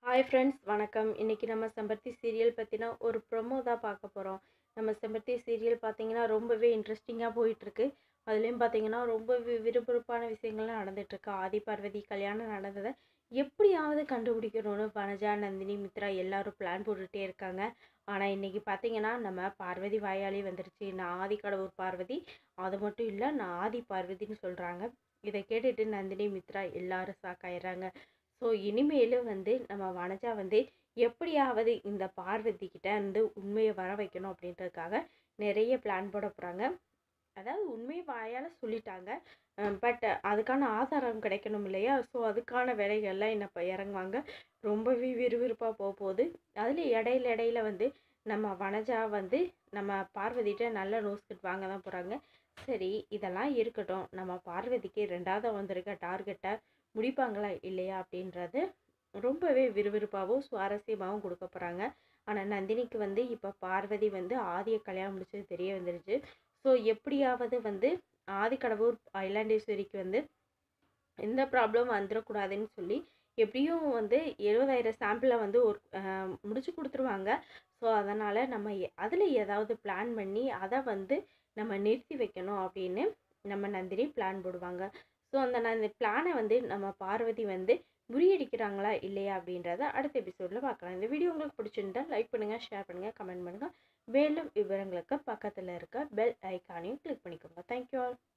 Hi friends வணக்கம். இன்றைக்கி நம்ம செம்பருத்தி சீரியல் பற்றின ஒரு ப்ரொமோ தான் பார்க்க போகிறோம். நம்ம செம்பருத்தி சீரியல் பார்த்திங்கன்னா ரொம்பவே இன்ட்ரெஸ்டிங்காக போயிட்டுருக்கு. அதுலேயும் பார்த்திங்கன்னா ரொம்ப விறுவிறுப்பான விஷயங்கள்லாம் நடந்துகிட்ருக்கு. ஆதி பார்வதி கல்யாணம் நடந்ததை எப்படியாவது கண்டுபிடிக்கணும்னு வனஜா, நந்தினி, மித்ரா எல்லோரும் பிளான் போட்டுகிட்டே இருக்காங்க. ஆனால் இன்றைக்கி பார்த்திங்கன்னா நம்ம பார்வதி வாயாலே வந்துருச்சு, நான் ஆதி கடவுர் பார்வதி, அது மட்டும் இல்லை நான் ஆதி பார்வதின்னு சொல்கிறாங்க. இதை கேட்டுட்டு நந்தினி, மித்ரா எல்லோரும் ஷாக். ஸோ இனிமேல் வந்து நம்ம வனஜா வந்து எப்படியாவது இந்த பார்வதி கிட்ட இருந்து உண்மையை வர வைக்கணும் அப்படின்றதுக்காக நிறைய பிளான் போட போகிறாங்க. அதாவது உண்மையை வாயால் சொல்லிட்டாங்க, பட் அதுக்கான ஆதாரம் கிடைக்கணும் இல்லையா? ஸோ அதுக்கான வேலைகள்லாம் என்ன இப்போ இறங்குவாங்க. ரொம்பவே விறுவிறுப்பாக போகுது. அதில் இடையில வந்து நம்ம வனஜா வந்து நம்ம பார்வதிகிட்ட நல்ல நோஸ்கட் வாங்க தான் போகிறாங்க. சரி, இதெல்லாம் இருக்கட்டும், நம்ம பார்வதிக்கு ரெண்டாவது வந்திருக்க டார்கெட்டை முடிப்பாங்களா இல்லையா அப்படின்றது ரொம்பவே விறுவிறுப்பாகவும் சுவாரஸ்யமாகவும் கொடுக்க போகிறாங்க. ஆனால் நந்தினிக்கு வந்து இப்போ பார்வதி வந்து ஆதியை கல்யாணம் முடிச்சது தெரிய வந்துருச்சு. ஸோ எப்படியாவது வந்து ஆதி கடவுர் ஐலாண்டேஸ்வரிக்கு வந்து எந்த ப்ராப்ளம் வந்துடக்கூடாதுன்னு சொல்லி எப்படியும் வந்து 70,000 சாம்பிளை வந்து ஒரு முடிச்சு கொடுத்துருவாங்க. ஸோ அதனால் நம்ம அதில் ஏதாவது பிளான் பண்ணி அதை வந்து நம்ம நிறுத்தி வைக்கணும் அப்படின்னு நம்ம நந்தினி பிளான் போடுவாங்க. ஸோ அந்த பிளானை வந்து நம்ம பார்வதி வந்து முறியடிக்கிறாங்களா இல்லையா அப்படின்றத அடுத்த எபிசோடில் பார்க்கலாம். இந்த வீடியோ உங்களுக்கு பிடிச்சிருந்தா லைக் பண்ணுங்கள், ஷேர் பண்ணுங்கள், கமெண்ட் பண்ணுங்கள். மேலும் விவரங்களுக்கு பக்கத்தில் இருக்க பெல் ஐக்கானையும் கிளிக் பண்ணிக்கோங்க. Thank you all.